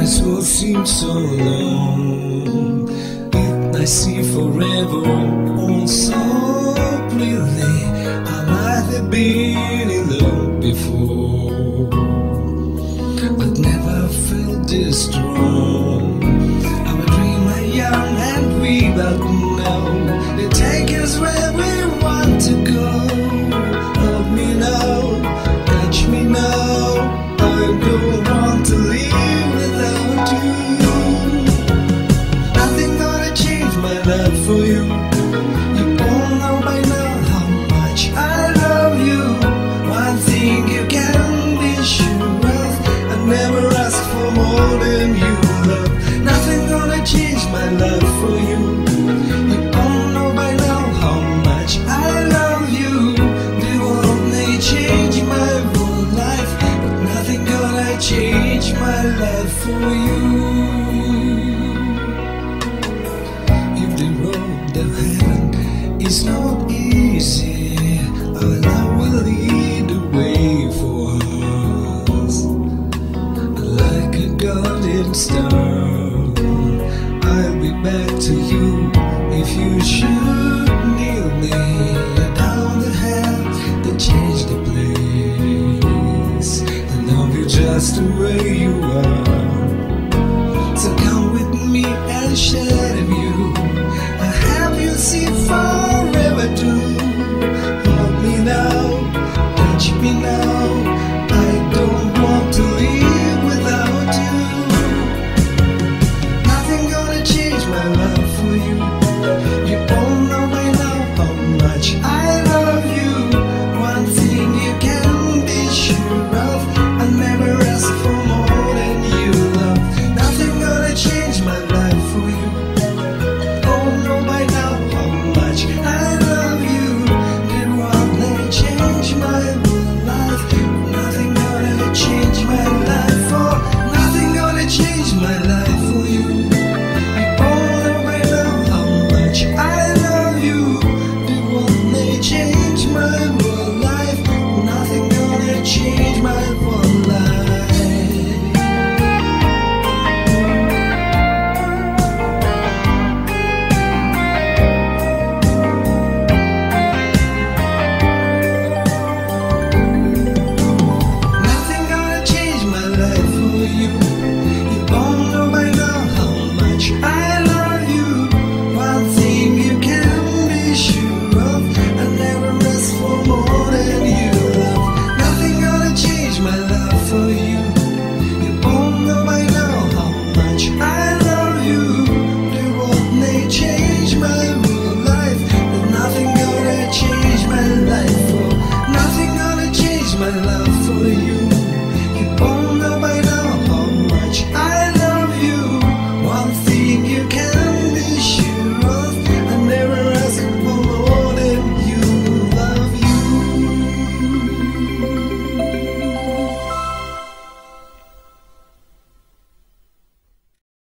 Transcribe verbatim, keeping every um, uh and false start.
this will seem so long. If I see forever all so clearly, I might have been in love before, but never felt this strong. I'm a dreamer, young and we both know they take us where we want to go. Love me now, touch me now, I don't want to live without you. Nothing gonna change my love for you. You all know by now how much I love you. One thing you can be sure of, I never ask for more than you love. Nothing gonna change my love for you. You all know by now how much I love you. The world may change my whole life, but nothing gonna change my love for you. If the road to heaven is not easy, our love will lead the way for us. Like a golden star, I'll be back to you if you should kneel me down the hell to change the place. I love you just the way you are, so come with me and share the view. I have you see forever too. Hold me now, touch me now, I don't want to live without you. Nothing gonna change my love for you. You all know by now how much I love you. One thing you can be sure of, I never ask for more than you love. Nothing gonna change my life for you. All know by now how much I love you. The world may change my whole life, nothing gonna change my life for. Nothing gonna change my life.